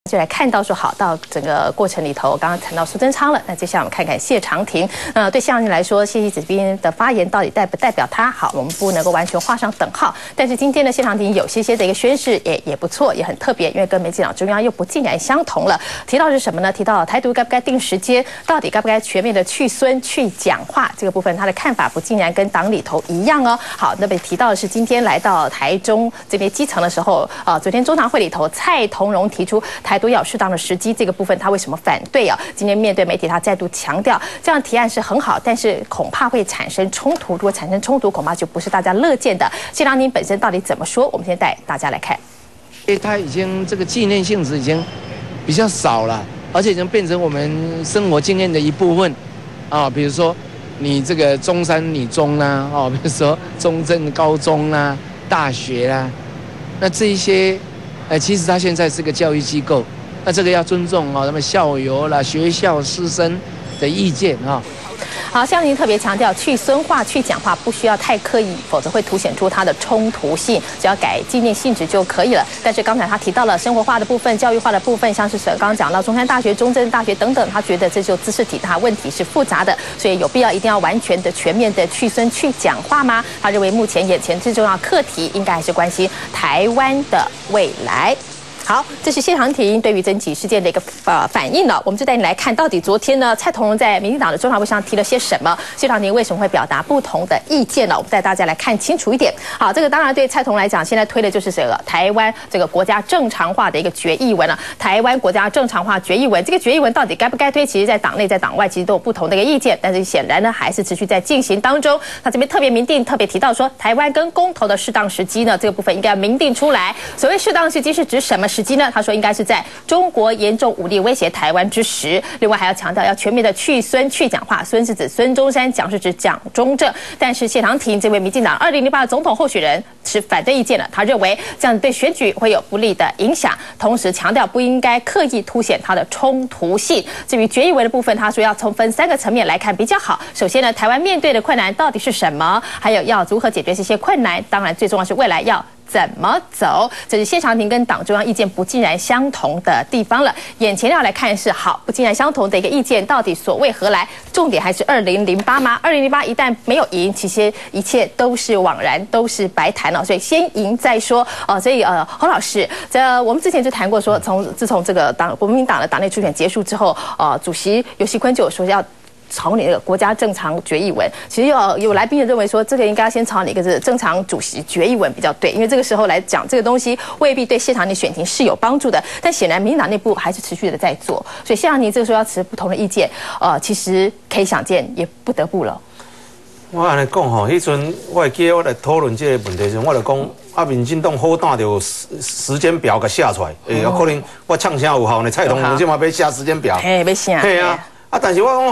就来看到说好，到整个过程里头，刚刚谈到苏贞昌了，那接下来我们看看谢长廷。对谢长廷来说，谢喜子斌的发言到底代不代表他？好，我们不能够完全画上等号。但是今天的谢长廷有些的一个宣示也不错，也很特别，因为跟民进党中央又不尽然相同了。提到是什么呢？提到台独该不该定时间，到底该不该全面的去孙去讲话这个部分，他的看法不尽然跟党里头一样哦。好，那么提到的是今天来到台中这边基层的时候，昨天中常会里头，蔡同荣提出台独要有适当的时机，这个部分他为什么反对啊？今天面对媒体，他再度强调，这样提案是很好，但是恐怕会产生冲突。如果产生冲突，恐怕就不是大家乐见的。谢长廷本身到底怎么说？我们先带大家来看。 因为他已经这个纪念性质已经比较少了，而且已经变成我们生活经验的一部分啊。比如说你这个中山女中啦，哦，比如说中正高中啦、大学啦，那这一些。其实他现在是个教育机构，那这个要尊重他们校友啦、学校师生的意见啊。 好，谢长廷特别强调，去孙话、去讲话不需要太刻意，否则会凸显出它的冲突性，只要改纪念性质就可以了。但是刚才他提到了生活化的部分、教育化的部分，像是刚刚讲到中山大学、中正大学等等，他觉得这就知识体大问题是复杂的，所以有必要一定要完全的、全面的去孙去讲话吗？他认为目前眼前最重要的课题应该还是关心台湾的未来。好，这是谢长廷对于整起事件的一个反应了。我们就带你来看，到底昨天呢，蔡同荣在民进党的中常会上提了些什么？谢长廷为什么会表达不同的意见呢？我们带大家来看清楚一点。好，这个当然对蔡同荣来讲，现在推的就是这个台湾这个国家正常化的一个决议文了。台湾国家正常化决议文，这个决议文到底该不该推？其实，在党内、在党外，其实都有不同的一个意见。但是显然呢，还是持续在进行当中。他这边特别明定、特别提到说，台湾跟公投的适当时机呢，这个部分应该要明定出来。所谓适当时机是指什么时机呢？他说应该是在中国严重武力威胁台湾之时。另外还要强调要全面的去孙去讲话，孙是指孙中山，蒋是指蒋中正。但是谢长廷这位民进党2008的总统候选人持反对意见了，他认为这样对选举会有不利的影响，同时强调不应该刻意凸显它的冲突性。至于决议文的部分，他说要从分3个层面来看比较好。首先呢，台湾面对的困难到底是什么？还有要如何解决这些困难？当然最重要是未来要怎么走？这是谢长廷跟党中央意见不尽然相同的地方了。眼前要来看是好不尽然相同的一个意见，到底所谓何来？重点还是2008吗？2008一旦没有赢，其实一切都是枉然，都是白谈了。所以先赢再说。所以侯老师，我们之前就谈过说，自从这个国民党的党内初选结束之后，主席游锡堃就有说要朝你那个国家正常决议文，其实有来宾也认为说，这个应该先朝你一个是正常主席决议文比较对，因为这个时候来讲这个东西未必对谢长廷选情是有帮助的。但显然民进党内部还是持续的在做，所以谢长廷这个时候要持不同的意见，其实可以想见，也不得不了。 我安尼讲吼，迄阵我会记得我来讨论这个问题时，我就讲民进党好胆就时间表给写出来，有可能我唱声有效呢，蔡同荣即嘛要写时间表， 要写， 嘿啊，但是我讲。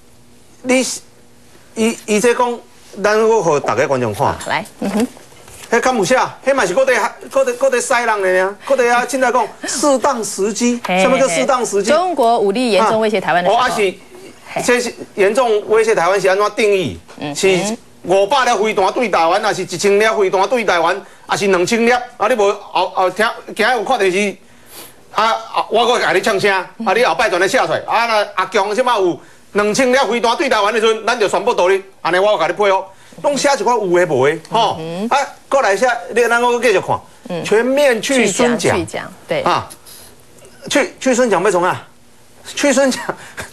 伊这讲，咱我互大家观众看。 来， 迄敢有写？迄嘛是搁在塞人的呢，搁在现在讲适当时机。什么叫适当时机？ 中国武力严重威胁台湾的时候。 是，这是严重威胁台湾是安怎定义？是500粒飞弹对台湾，还是1000粒飞弹对台湾，还是2000粒？你无后听今日有看电视？我搁甲你唱声，你后摆全来写出来。那阿强即马有。2000粒飞弹对台湾的时阵，咱就宣布独立，安尼我甲你配合，拢写一寡有诶无诶，吼，过来写，咱我继续看，全面去孙讲， 对去孙讲要从啊，去孙讲，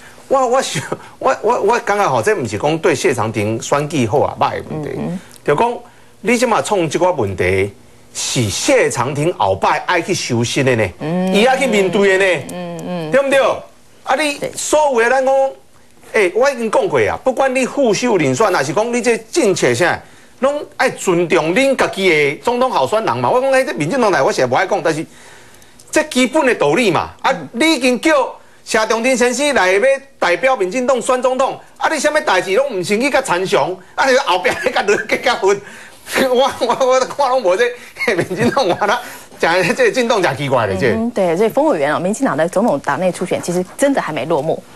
我感觉吼，这毋是讲对谢长廷选举好啊歹诶问题，就讲你即马创即寡问题，是谢长廷后摆爱去修饰的呢，伊爱去面对的呢，对不对？你所有的咱讲。我已经讲过啊，不管你副手人选，还是讲你这政策啥，拢爱尊重恁家己的总统候选人嘛。我讲这民进党内我是无爱讲，但是这基本的道理嘛。你已经叫谢长廷先生来要代表民进党选总统，你啥物代志拢唔先去甲参详，你后壁去甲落去甲分，我看拢无这民进党完了。讲这进动讲奇怪的这。 对，所以封委员民进党的总统党内初选其实真的还没落幕。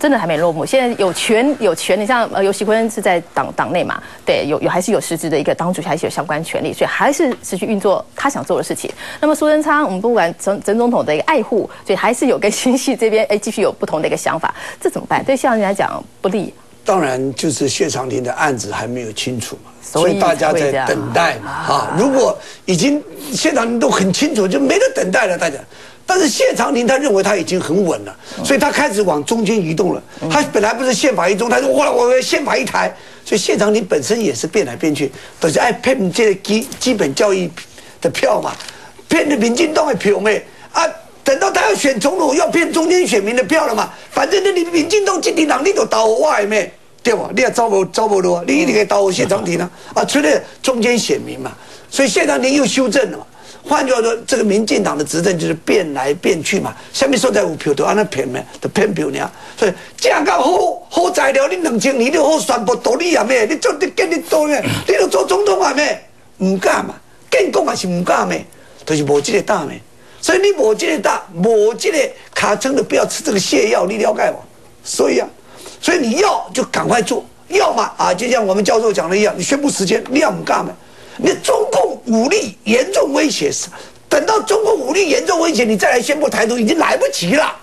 真的还没落幕。现在有权，你像游锡堃是在党内嘛，对，还是有实质的一个党主席，还是有相关权利，所以还是持续运作他想做的事情。那么苏贞昌，我们不管曾总统的一个爱护，所以还是有跟新系这边继续有不同的一个想法，这怎么办？对谢长廷来讲不利。 当然，就是谢长廷的案子还没有清楚嘛，所以大家在等待嘛。啊，如果已经谢长廷都很清楚，就没得等待了，大家。但是谢长廷他认为他已经很稳了，所以他开始往中间移动了。他本来不是宪法一中，他说我宪法一台，所以谢长廷本身也是变来变去，都是爱骗这基本教育的票嘛，骗的民进党的票没啊？等到他要选总统，要骗中间选民的票了嘛？反正你民进党这群人，你都投我的咩？对吧？你也招不落啊，你一定可以投我谢长廷啊！除了中间选民嘛，所以谢长廷又修正了嘛。换句话说，这个民进党的执政就是变来变去嘛，下面所在有票都按那骗咩，都骗票呢。所以正到好材料，你2000年你好宣布独立啊咩？你做你建立独立，你都做总统啊咩？唔敢嘛，建国也是唔敢咩，就是无这个胆咩。所以你无这个胆，无这个卡称的，不要吃这个泻药，你了解吗？所以你要就赶快做，要嘛啊，就像我们教授讲的一样，你宣布时间，你要唔敢嘛？你中共武力严重威胁，等到中共武力严重威胁，你再来宣布台独已经来不及了。